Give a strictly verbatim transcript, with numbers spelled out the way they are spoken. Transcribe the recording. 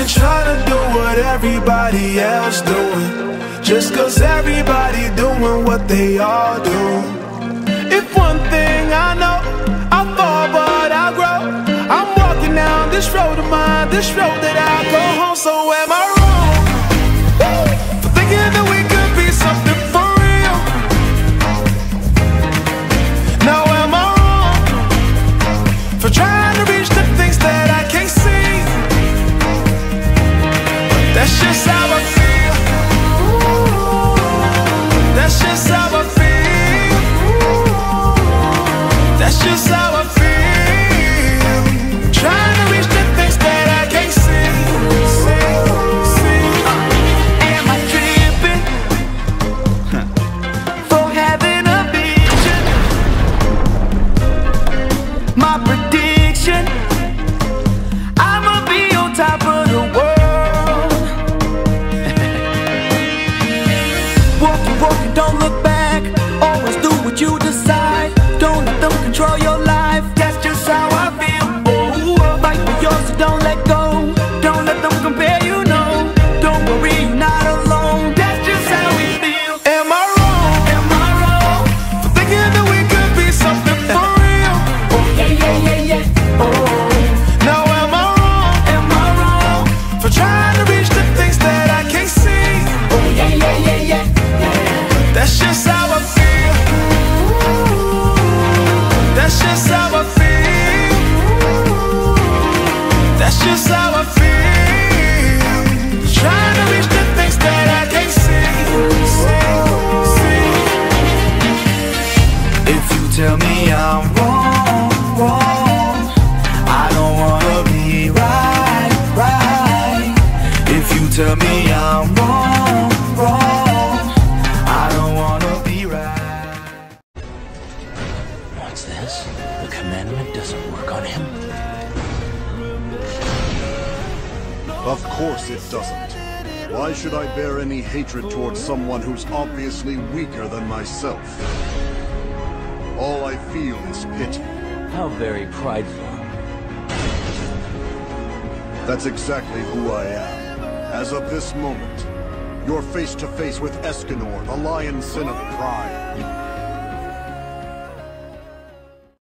trying to do what everybody else doing, just cause everybody doing what they all do. If one thing I know, I fall but I grow. I'm walking down this road of mine, this road that I go home. So am I wrong for thinking that we could be something for real? Now am I wrong for trying to reach the things that I can't see? But that's just how I feel. That's just how I feel. That's just how I feel. Trying to reach the things that I can't see. See, see. Uh, am I tripping for having a vision? My prediction, I'ma be on top of the world. Walking, walking, don't look back. Always do what you decide. Don't let them control your life. That's just how I feel. Oh, fight for yours, so don't let go. Don't let them compare, you know. Don't worry, you're not alone. That's just how we feel. Am I wrong? Am I wrong for thinking that we could be something for real? Oh yeah, yeah, yeah, yeah. Oh, now am I wrong? Am I wrong for trying to reach the things that I can't see? Oh yeah, yeah, yeah, yeah, yeah. That's just how I feel. That's just how I feel. That's just how I feel. Trying to reach the things that I can't see. See, see. If you tell me I'm wrong, wrong, I don't wanna be right, right. If you tell me I'm wrong, wrong, I don't wanna be right. What's this? The commandment doesn't work on him? Of course it doesn't. Why should I bear any hatred towards someone who's obviously weaker than myself? All I feel is pity. How very prideful. That's exactly who I am. As of this moment, you're face to face with Escanor, the lion sin of pride.